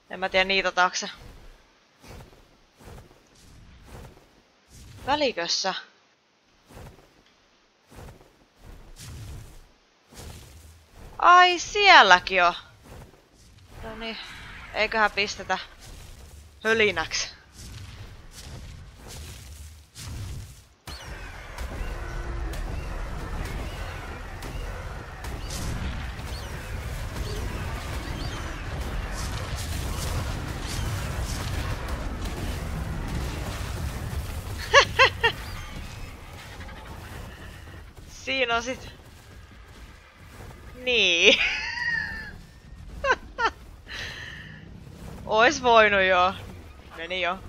En mä tiedä niitä taakse. Välikössä? Ai, sielläkin on. No niin, eiköhän pistetä hölinäksi. Siinä on sit... Niin. Ois voinut joo. Meni jo.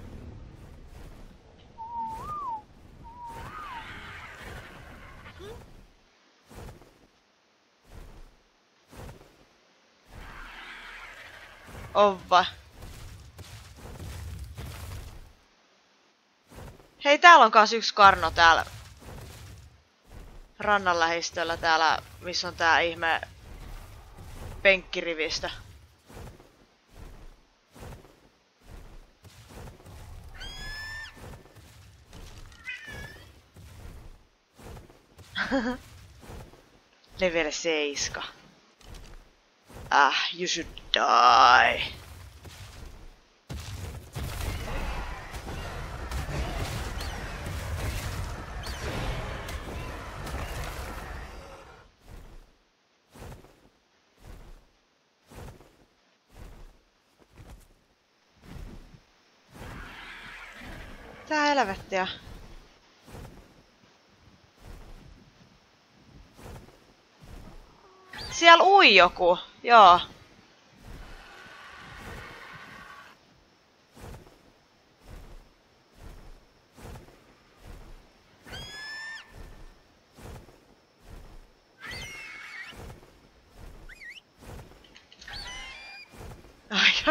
Ova. Hei, täällä on kans yksi karno täällä. Rannan lähistöllä täällä, missä on tää ihme penkkirivistö. Level 7. Ah, you should die. Tää helvettiä. Siellä ui joku, joo. Ai.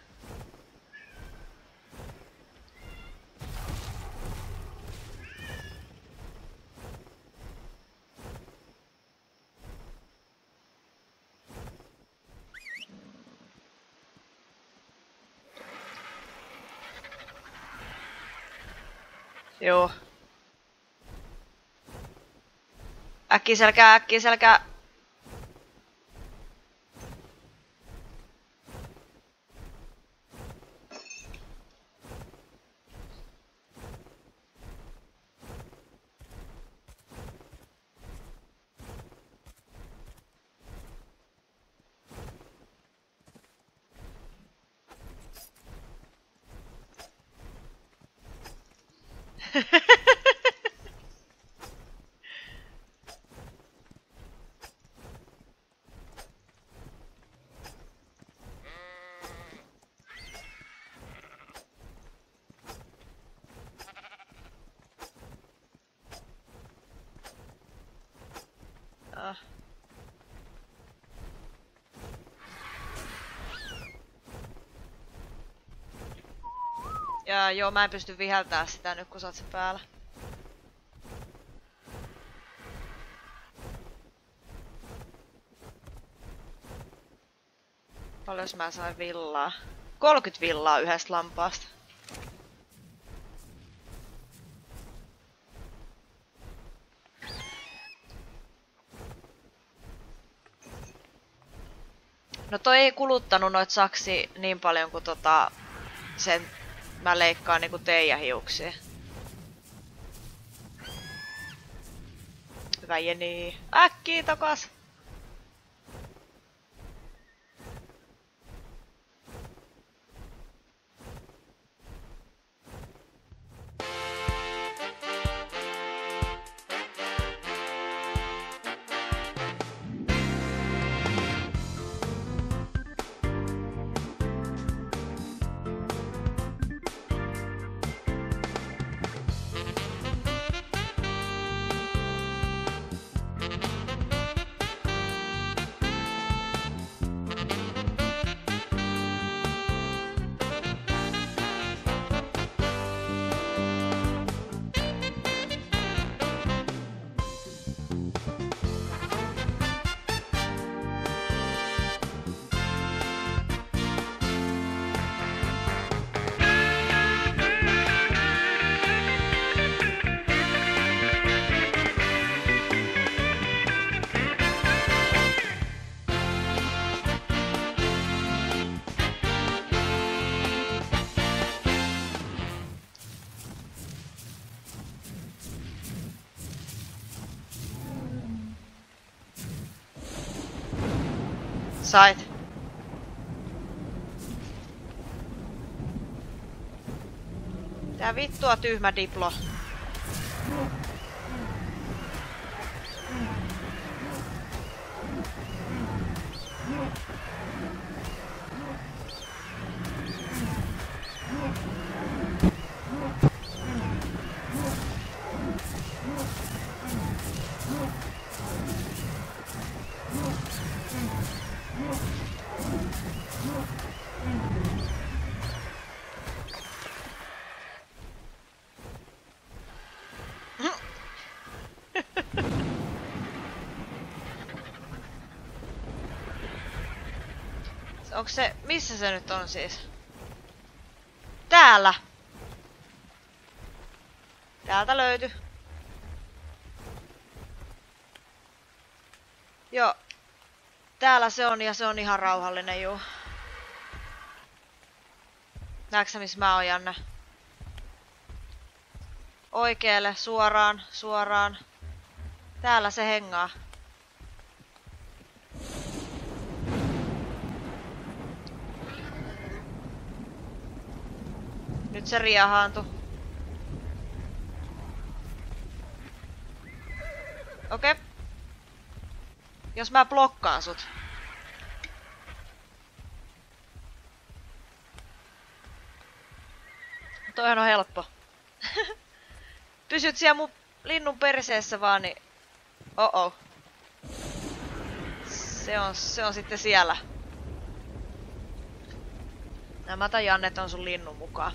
Joo. Äkkiselkää, äkkiselkää. Ja joo, mä en pysty viheltää sitä nyt, kun sä oot sen päällä. Paljon mä sain villaa? 30 villaa yhdestä lampaasta. No toi ei kuluttanut noit saksi niin paljon kuin sen mä leikkaan niinku teidän hiuksia. Hyvä Jeni. Äkkiä takas! Sait. Tää vittua tyhmä diplo. Onko se... Missä se nyt on siis? Täällä! Täältä löytyi. Joo. Täällä se on ja se on ihan rauhallinen juu. Näetkö missä mä oon, Janne? Oikealle, suoraan, suoraan. Täällä se hengaa. Nyt se riehaantui. Okei. Jos mä blokkaan sut. Toihan on helppo. Pysyt siellä mun linnun perseessä vaan, niin... Oh-oh. Se on sitten siellä. Nämä tai Jannet on sun linnun mukaan.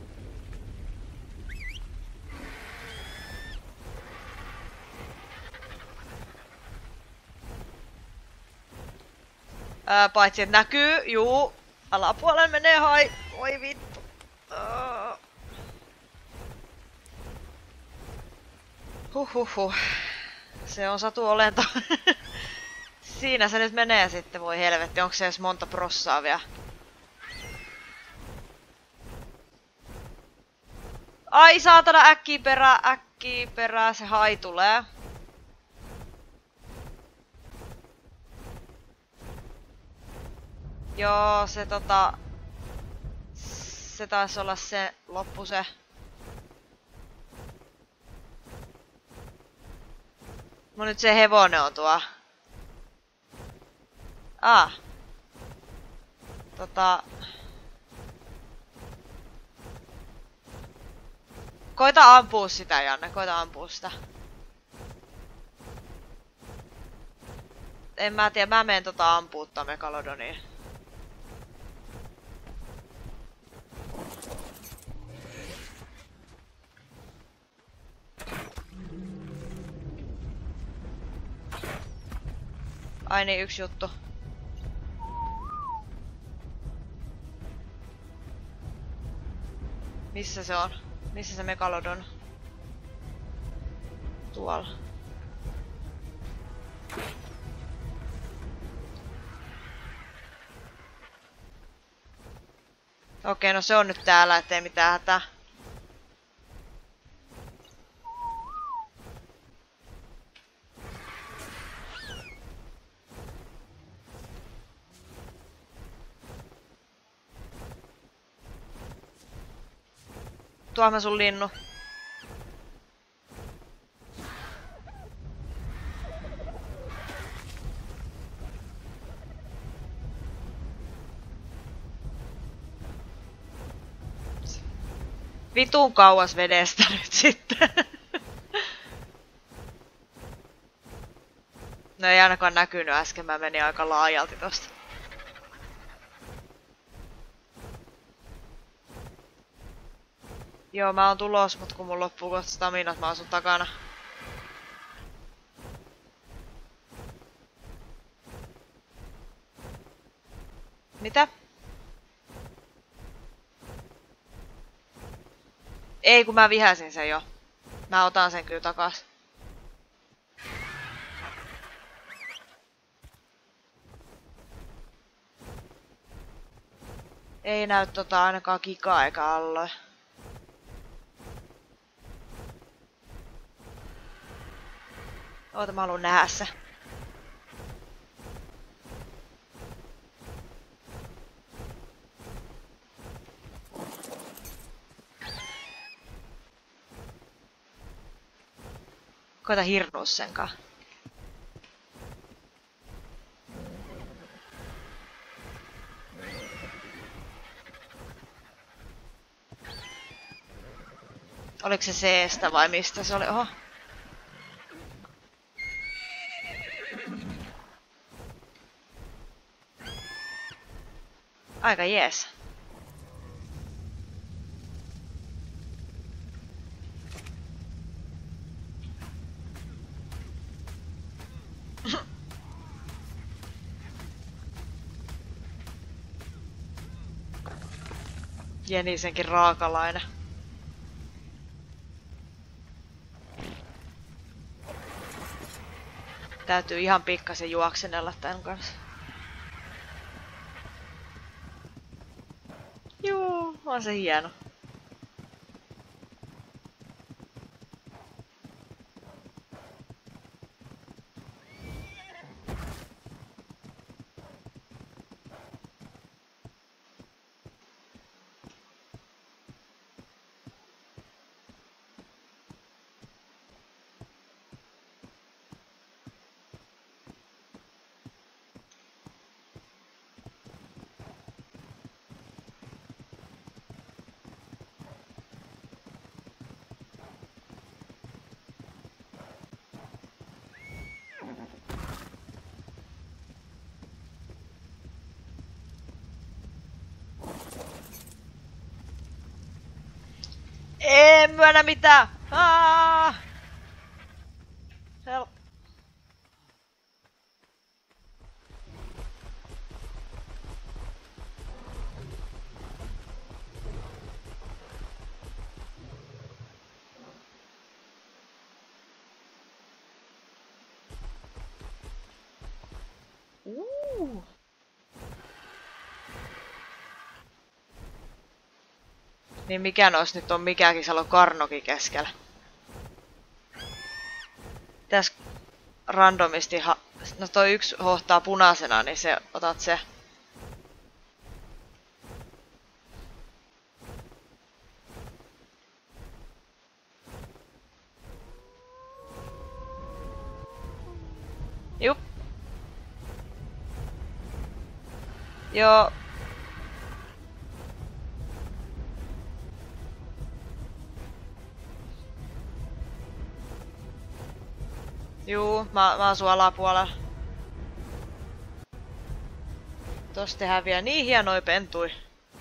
Paitsi että näkyy, juu. Alapuolella menee hai. Oi vittu. Huhhuhhuh. Se on satuolento. Siinä se nyt menee sitten, voi helvetti. Onko se edes monta prossaa vielä? Ai saatana, äkkiä perää, se hai tulee. Joo, se taisi olla se loppu se. No nyt se hevonen on tuo. Koita ampua sitä, Janne, koita ampua sitä. En mä tiedä, mä menen ampuuttaa Megalodoniin. Ai niin, yksi juttu. Missä se on? Missä se Megalodon? Tuolla. Okei, no se on nyt täällä, ettei mitään hätää. Tuo mä sun linnu. Vitun kauas vedestä nyt sitten. No ei ainakaan näkynyt äsken, mä menin aika laajalti tosta. Joo, mä oon tulos, mut kun mun loppuu kohta staminat, mä oon sun takana. Mitä? Ei, kun mä vihäsin sen jo. Mä otan sen kyllä takas. Ei näy ainakaan kikaa eikä alloa. Oota, mä haluun nähdä se. Koita hirnua senkaan. Oliko se C-stä vai mistä se oli? Oho. Aika jees. Jenisenkin raakalainen. Täytyy ihan pikkasen juoksenella tän kanssa. Juu, on se hieno. En myönnä mitään! Help. Niin mikä nois nyt on mikäkin, siellä on karnokin keskellä. Tässä randomisti, no toi yksi hohtaa punaisena, niin se, otat se. Jup. Joo. Juu, mä asun alapuolella. Tosta tehdään vielä niin hienoja pentui.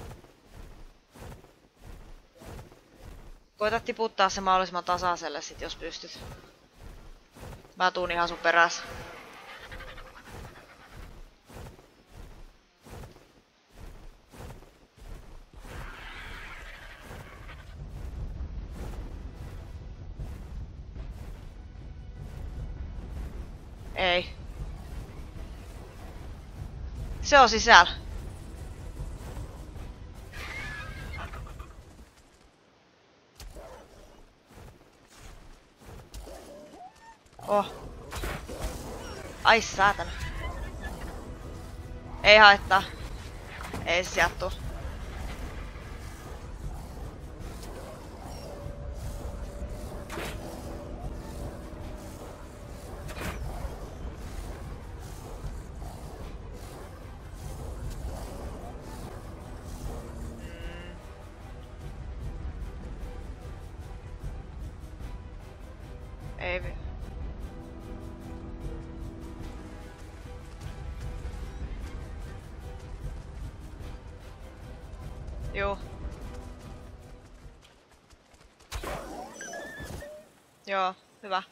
Koita tiputtaa se mahdollisimman tasaiselle sit, jos pystyt. Mä tuun ihan sun perässä. Ei. Se on sisällä. Oh. Ai saatana. Ei haittaa. Ei se sieltä tuu. Ei. Joo. Joo, hyvä.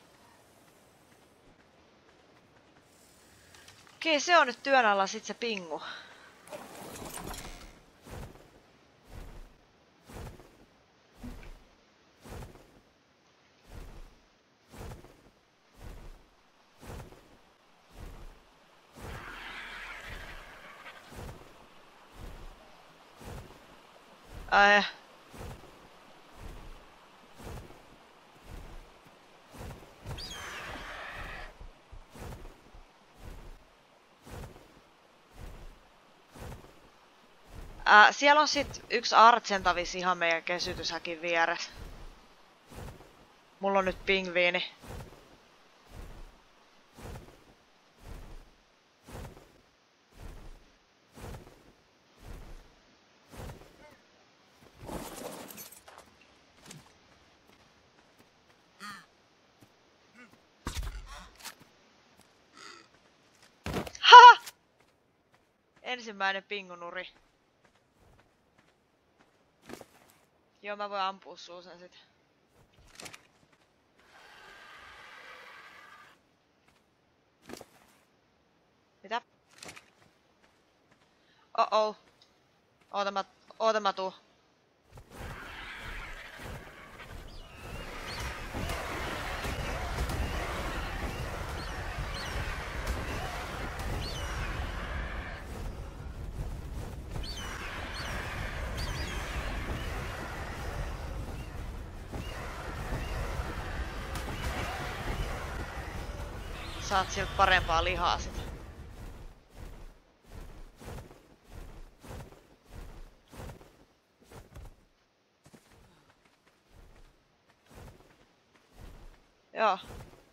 Okei, se on nyt työn alla sit se pingu. Ai. Siellä on sit yksi Argentavis ihan meidän kesytyshäkin vieressä. Mulla on nyt pingviini. ensimmäinen pingunuri. Joo, mä voin ampua suu sen sit. Mitä? Oh. Oota mä tuu. Saat siltä parempaa lihaa sit. Joo.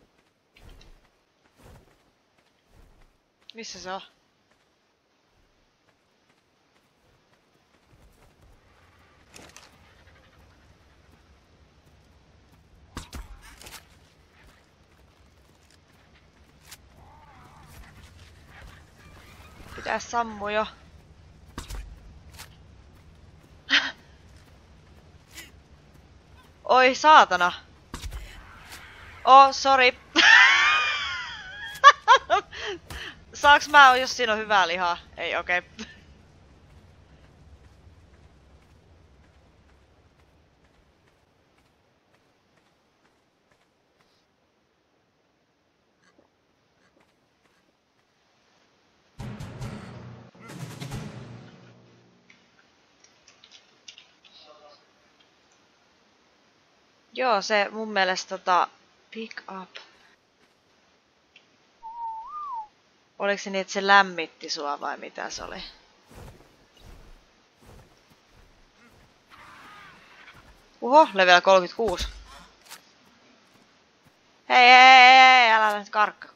Missä se on? Pitäis sammua jo. Oi saatana. Oh, sorry. Saaks mä, jos siinä on hyvää lihaa? Ei, okei. Okay. Joo, se mun mielestä pick up. Oliko se niin, että se lämmitti sua vai mitä se oli? Level 36. Hei, älä nyt karkka.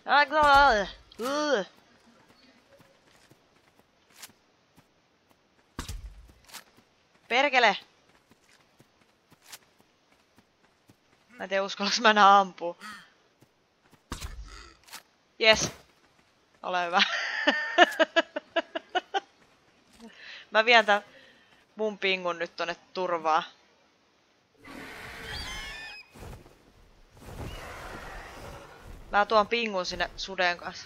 Perkele! Mä en tiedä uskallaks mä enää ampuu. Jes. Ole hyvä. Mä vien tän mun pingun nyt tonne turvaan. Mä tuon pingun sinne suden kanssa.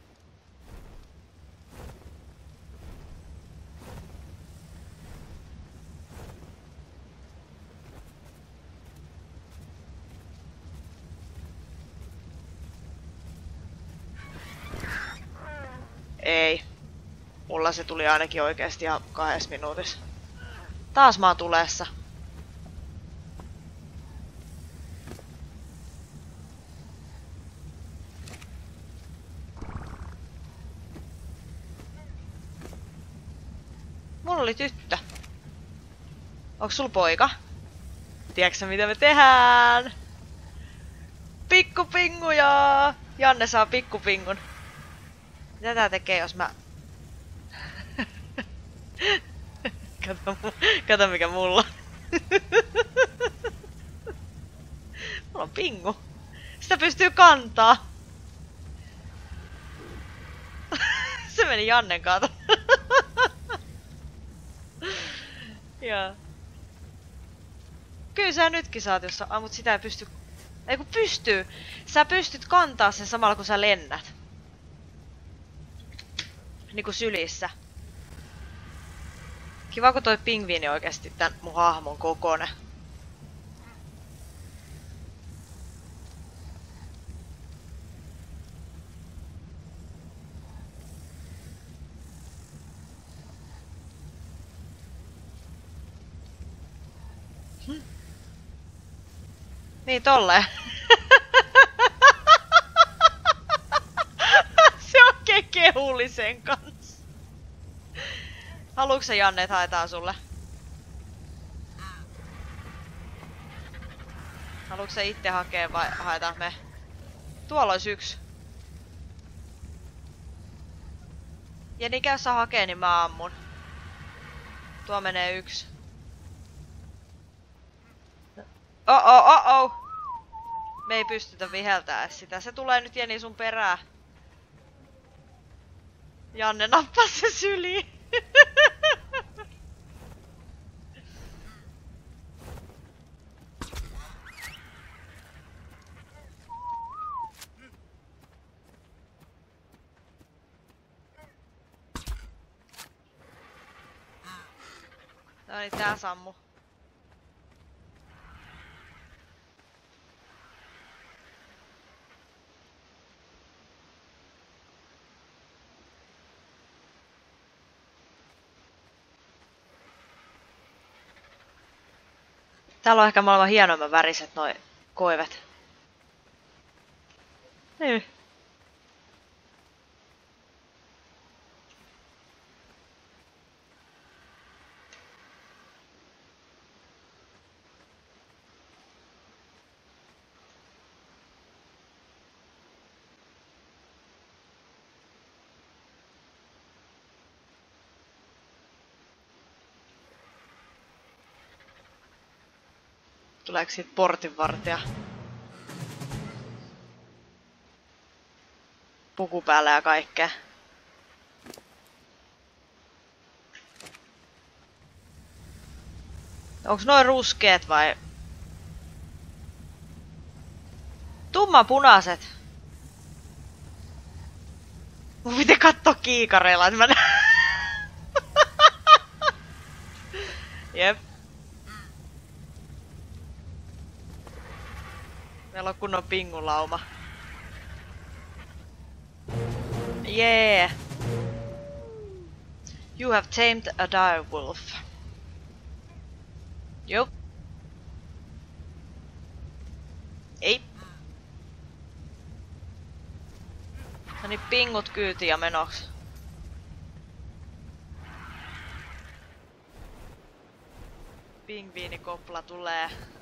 Ei. Mulla se tuli ainakin oikeesti ihan 2 minuutissa. Taas mä oon tulessa. Mulla oli tyttö. Onks sul poika? Tiedätkö mitä me tehdään? Pikkupinguja! Janne saa pikkupingun. Mitä tää tekee, jos mä... Kato mikä mulla on. Mulla on pingu. Sitä pystyy kantaa. Se meni Jannen kato. Joo. Kyllä sä nytkin saat, jos mut sitä ei pysty... Ei kun pystyy! Sä pystyt kantaa sen samalla kun sä lennät. Niinku sylissä. Kiva kun toi pingviini oikeesti tän mun hahmon kokonen. Niin tolleen. Se on oikein kehullisen kanssa. Haluuks sä Janne, et haetaan sulle? Haluuks sä itse hakea vai haetaan me? Tuolla olisi yksi. Ja niin käy sä hakee, niin mä ammun. Tuo menee yksi. Oh. Me ei pystytä viheltää sitä. Se tulee nyt Jeni sun perää. Janne nappasi se syliin. No niin, tää sammu. Täällä on ehkä maailman hienoimman väriset noi koivet. Niin. Tuleeko siitä portinvartija? Puku päällä ja kaikkea. Onks noin ruskeet vai? Tummanpunaiset. Mun piti kattoo kiikareilla, että mä Jep. Meillä on kunnon pingulauma. Yeah! You have tamed a direwolf. Jup. Ei. No niin, pingut kyytiin ja menoks. Pingviinikopla tulee.